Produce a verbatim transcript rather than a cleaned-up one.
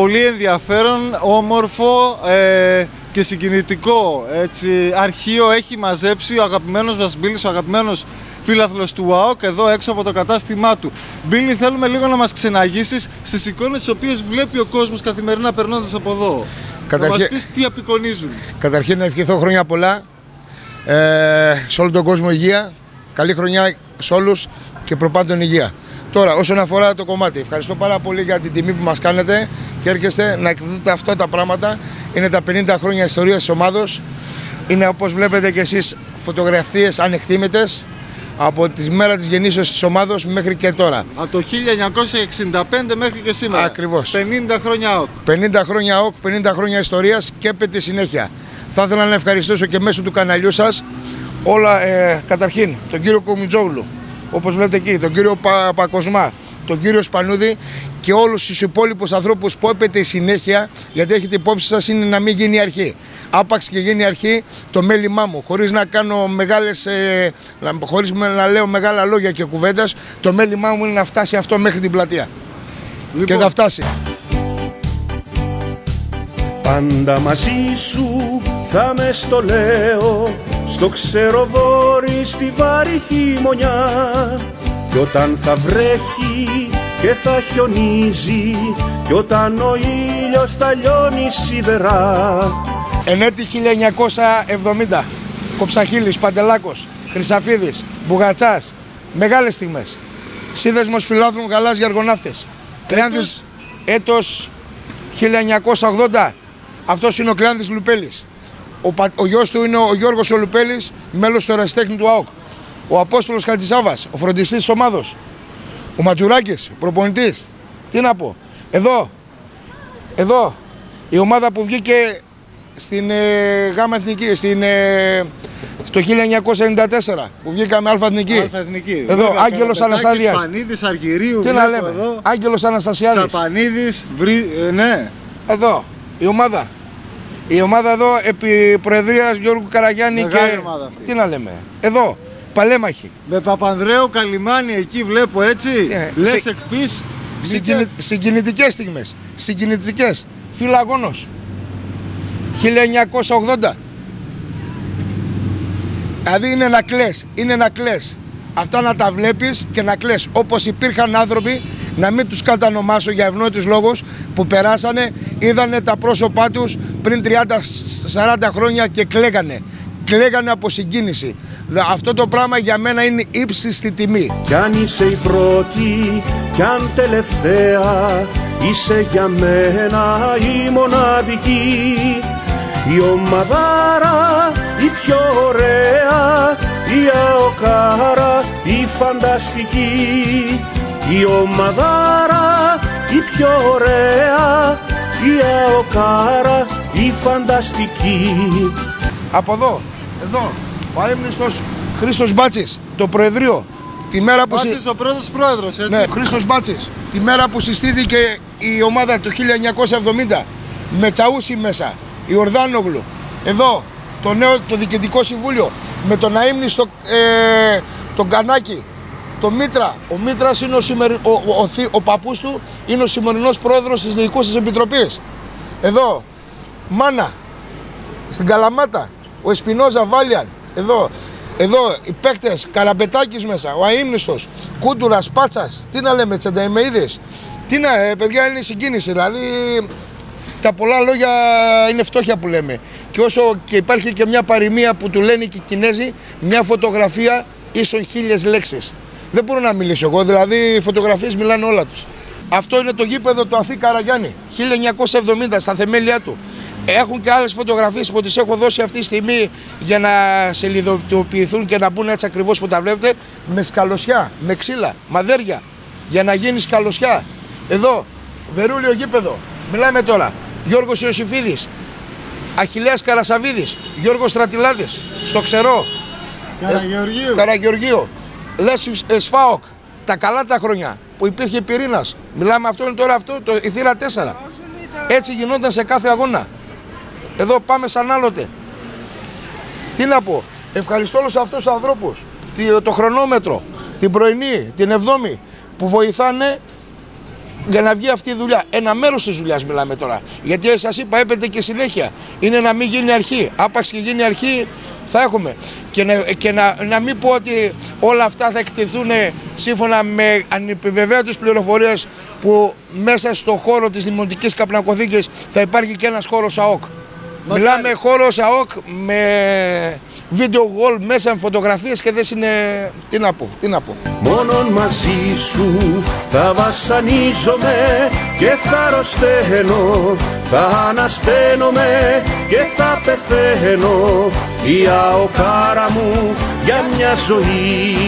πολύ ενδιαφέρον, όμορφο ε, και συγκινητικό έτσι, αρχείο έχει μαζέψει ο αγαπημένος μας Μπίλης, ο αγαπημένος φίλαθλος του ΟΑΟΚ εδώ έξω από το κατάστημά του. Μπίλη, θέλουμε λίγο να μας ξεναγήσεις στις εικόνες τις οποίες βλέπει ο κόσμος καθημερινά περνώντας από εδώ. Καταρχή... Να μας πεις τι απεικονίζουν. Καταρχήν να ευχηθώ χρόνια πολλά, ε, σε όλο τον κόσμο υγεία, καλή χρονιά σε όλους και προπάντων υγεία. Τώρα, όσον αφορά το κομμάτι, ευχαριστώ πάρα πολύ για την τιμή που μας κάνετε και έρχεστε να εκδείτε αυτά τα πράγματα. Είναι τα πενήντα χρόνια ιστορίας της ομάδος. Είναι, όπως βλέπετε και εσείς, φωτογραφίες ανεκτήμητες από τη μέρα της γεννήσεως της ομάδος μέχρι και τώρα. Από το χίλια εννιακόσια εξήντα πέντε μέχρι και σήμερα. Ακριβώς. πενήντα χρόνια ΟΑΟΚ. πενήντα χρόνια ΟΑΟΚ, πενήντα χρόνια ιστορίας και πέτει συνέχεια. Θα ήθελα να ευχαριστήσω και μέσω του καναλιού σας όλα, ε, καταρχήν, τον κύριο Κομιτζόγλου, όπως βλέπετε εκεί, τον κύριο Πα, Πακοσμά, τον κύριο Σπανούδη και όλους τους υπόλοιπους ανθρώπους που έπεται η συνέχεια, γιατί έχετε υπόψη σας είναι να μην γίνει αρχή. Άπαξ και γίνει αρχή το μέλημά μου, χωρίς να κάνω μεγάλες, ε, χωρίς να λέω μεγάλα λόγια και κουβέντας, το μέλημά μου είναι να φτάσει αυτό μέχρι την πλατεία. Λοιπόν. Και θα φτάσει. Πάντα μαζί σου θα με στο λέω, στο ξεροβόρι στη βάρη χειμωνιά. Κι όταν θα βρέχει και θα χιονίζει, κι όταν ο ήλιος θα λιώνει σιδερά. Εν έτη χίλια εννιακόσια εβδομήντα, Κοψαχίλης, Παντελάκος, Χρυσαφίδης, Μπουγατσάς, μεγάλες στιγμές. Σύνδεσμος φιλάθλων γαλάζια αργοναύτες. Κλεάνθης, έτος χίλια εννιακόσια ογδόντα, αυτός είναι ο Κλεάνθης Λουπέλης. Ο, ο γιος του είναι ο Γιώργος ο Λουπέλης, μέλος του ερασιτέχνη του ΑΟΚ. Ο Απόστολος Χατζησάβας, ο φροντιστής της ομάδος. Ο Ματζουράκης, προπονητής. Τι να πω. Εδώ, εδώ, η ομάδα που βγήκε στην ε, Γάμα Εθνική, στην, ε, στο χίλια εννιακόσια ενενήντα τέσσερα που βγήκαμε Αλφα Εθνική. Αλφα Εθνική. Εδώ, Βέβαια, Άγγελος Αναστασιάδης. Σαπανίδης, Αργυρίου, τι να λέμε. Εδώ. Άγγελος Αναστασιάδης. Σαπανίδης, βρι... ε, ναι. Εδώ, η ομάδα. Η ομάδα εδώ επί προεδρίας Γιώργου Καραγιάννη. Μεγάλη και... ομάδα αυτή. Τι να λέμε. Εδώ, παλέμαχοι. Με Παπανδρέου Καλιμάνη εκεί βλέπω έτσι. Yeah. Λες Συ... εκπείς. Συγκινη... Συγκινητικές στιγμές. Συγκινητικές. Φιλαγόνος. χίλια εννιακόσια ογδόντα. Δηλαδή είναι να κλαις, είναι να κλαις. Αυτά να τα βλέπεις και να κλαις. Όπως υπήρχαν άνθρωποι, να μην τους κατανομάσω για ευνόητους λόγους, που περάσανε, είδανε τα πρόσωπά τους πριν τριάντα σαράντα χρόνια και κλαίγανε. Κλαίγανε από συγκίνηση. Αυτό το πράγμα για μένα είναι ύψιστη τιμή. Κι αν είσαι η πρώτη, κι αν τελευταία, είσαι για μένα η μοναδική. Η ομαδάρα, η πιο ωραία, η αοκάρα, η φανταστική. Η ομαδάρα, η πιο ωραία, η αοκάρα, η φανταστική. Από εδώ, εδώ, ο αείμνηστος Χρήστος Μπάτσης, το Προεδρείο. Τη μέρα που Μπάτσης, συ... ο πρώτος πρόεδρος, έτσι. Ναι, Χρήστος Μπάτσης. Τη μέρα που συστήθηκε η ομάδα του χίλια εννιακόσια εβδομήντα, με Τσαούσι μέσα, η Ορδάνογλου. Εδώ, το νέο το Διοικητικό Συμβούλιο, με τον αείμνηστο ε, τον Κανάκη, τον Μήτρα. Ο Μήτρας είναι ο, σημερι... ο, ο, ο, ο παππούς του, είναι ο σημερινός πρόεδρος της Διοικούσης Επιτροπής. Εδώ, Μάνα, στην Καλαμάτα, ο Εσπινόζα Βάλιαν. Εδώ, εδώ οι παίκτες, Καραπετάκης μέσα, ο αείμνηστος, Κούντουρας, Πάτσας, τι να λέμε, Τσενταϊμεΐδης. Τι να, ε, παιδιά, είναι συγκίνηση, δηλαδή τα πολλά λόγια είναι φτώχεια που λέμε. Και όσο και υπάρχει και μια παροιμία που του λένε και οι Κινέζοι, μια φωτογραφία ίσον χίλιες λέξεις. Δεν μπορώ να μιλήσω εγώ, δηλαδή οι φωτογραφίες μιλάνε όλα τους. Αυτό είναι το γήπεδο του Αθή Καραγιάννη, χίλια εννιακόσια εβδομήντα, στα θεμέλια του. Έχουν και άλλες φωτογραφίες που τις έχω δώσει αυτή τη στιγμή για να σελιδοποιηθούν και να μπουν έτσι ακριβώς που τα βλέπετε, με σκαλωσιά, με ξύλα, μαδέρια, για να γίνει σκαλωσιά. Εδώ, Βερούλιο γήπεδο, μιλάμε τώρα. Γιώργος Ιωσήφιδης, Αχιλλέας Καρασαβίδης, Γιώργος Στρατιλάδης, στο Ξερό, Καραγεωργίου, Καραγεωργίου. Λες Εσφάοκ, τα καλά τα χρόνια που υπήρχε πυρήνας. Μιλάμε, αυτό είναι τώρα αυτό, το, η θύρα τέσσερα. Έτσι γινόταν σε κάθε αγώνα. Εδώ πάμε σαν άλλοτε. Τι να πω, ευχαριστώ όλους αυτούς τους ανθρώπους, το χρονόμετρο, την πρωινή, την εβδόμη, που βοηθάνε για να βγει αυτή η δουλειά. Ένα μέρος της δουλειάς μιλάμε τώρα. Γιατί σας είπα, έπεται και συνέχεια. Είναι να μην γίνει αρχή. Άπαξ και γίνει αρχή, θα έχουμε. Και, να, και να, να μην πω ότι όλα αυτά θα εκτεθούν σύμφωνα με ανεπιβεβαίωτες πληροφορίες που μέσα στο χώρο της Δημοτικής Καπνακοθήκης θα υπάρχει και ένας χώρος ΑΟΚ. Μακάρι. Μιλάμε χώρος ΑΟΚ με βίντεο wall μέσα με φωτογραφίες και δεν είναι... Τι να πω, τι να πω. Μόνον μαζί σου θα βασανίζομαι και θα αρρωσταίνω, θα ανασταίνομαι και θα πεθαίνω. Η αοκάρα μου για μια ζωή